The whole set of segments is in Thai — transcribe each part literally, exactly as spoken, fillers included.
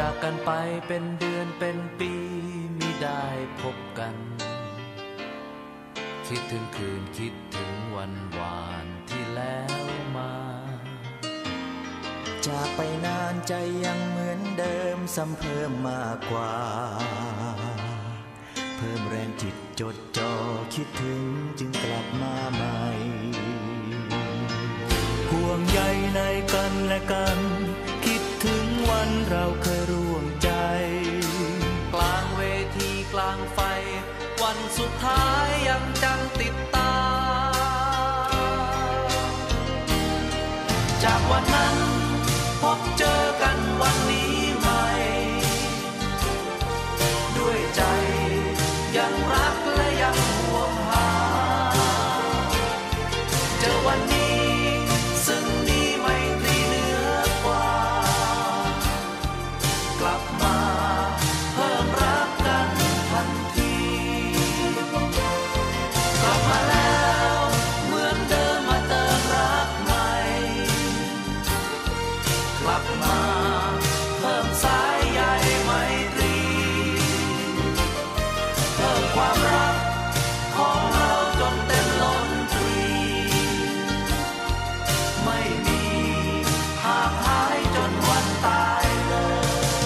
จากกันไปเป็นเดือนเป็นปีมิได้พบกันคิดถึงคืนคิดถึงวันวานที่แล้วมาจากไปนานใจยังเหมือนเดิมซ้ำเพิ่มมากกว่าเพิ่มแรงจิตจดจ่อคิดถึงจึงกลับมาใหม่ห่วงใยในกันและกันคิดถึงวันเราเคยร่วมใจกลางเวทีกลางไฟวันสุดท้ายยังจำติดตาจากวันนั้นพบเจอกันวันนี้ใหม่ด้วยใจยังรักและยังห่วงหาเจอวันนี้ซึ่งมีไมตรีเหนือกว่ากลับมาเพิ่มรักกันทันทีกลับมาแล้วเหมือนเดิมมาเติมรักใหม่กลับมาเพิ่มสายใยไมตรีเพิ่มความรักของเราจนเต็มล้นตรีไม่มีห่างหายจนวันตายเลย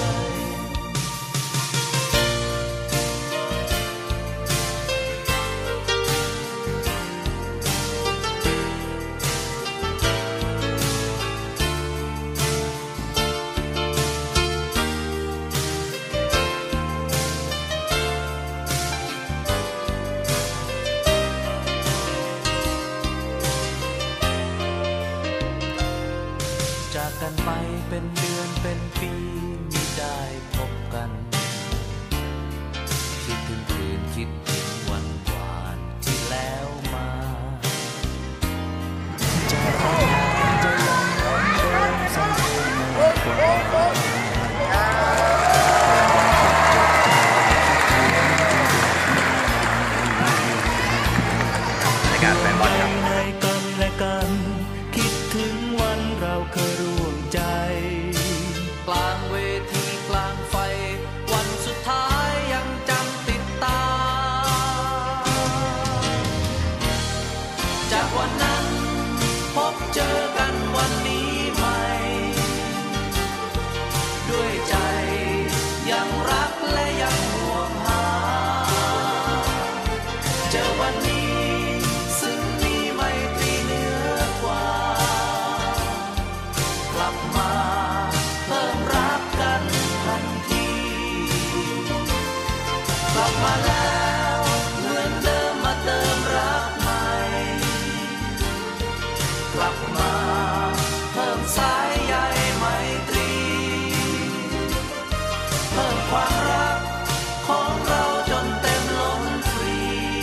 จากกันไปเป็นเดือนเป็นปีมิได้พบกันคิดถึงคืนคิดถึงวันวานที่แล้วมาจากไปนานใจยังเหมือนเดิมซ้ำเพิ่มมากกว่าในการแฟนบอลครับในกันและกันคิดถึงวันเราเคยร่วมใจกลางเวทีกลางไฟวันสุดท้ายยังจำติดตาจากวันนั้นพบเจอกันวันนี้ใหม่ด้วยใจยังรักและยังห่วงหาเจอวันนี้ซึ่งมีไมตรีเหนือกว่ากลับมาเพิ่มรักกันทันทีกลับมาแล้วเหมือนเดิมมาเติมรักใหม่กลับมาเพิ่มสายใยไมตรีเพิ่มความรักของเราจนเต็มล้นตรี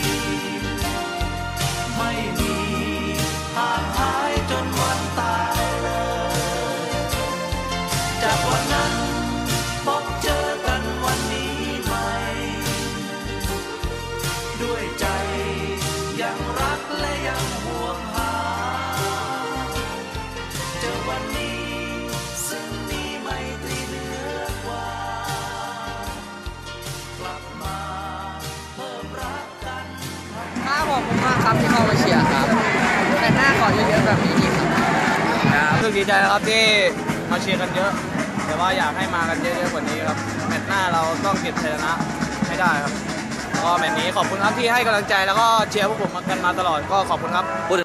ไม่มีห่างหายจนวันตายเลยจากวันนั้นพบเจอกันวันนี้ใหม่ด้วยใจยังรักและยังห่วงหาเจอวันนี้ซึ่งมีไมตรีเหนือกว่ากลับมาเพิ่มรักกันครับขอบคุณมากครับที่เข้ามาเชียร์ครับแต่หน้าขอเยอะๆแบบนี้อีกครับรู้สึกดีใจนะครับที่มาเชียร์กันเยอะแต่ว่าอยากให้มากันเยอะๆกว่านี้ครับแมตช์หน้าเราต้องเก็บชัยชนะให้ได้ครับก็แมตช์นี้ขอบคุณครับที่ให้กำลังใจแล้วก็เชียร์พวกผมกันมาตลอดก็ขอบคุณครับพูดถึง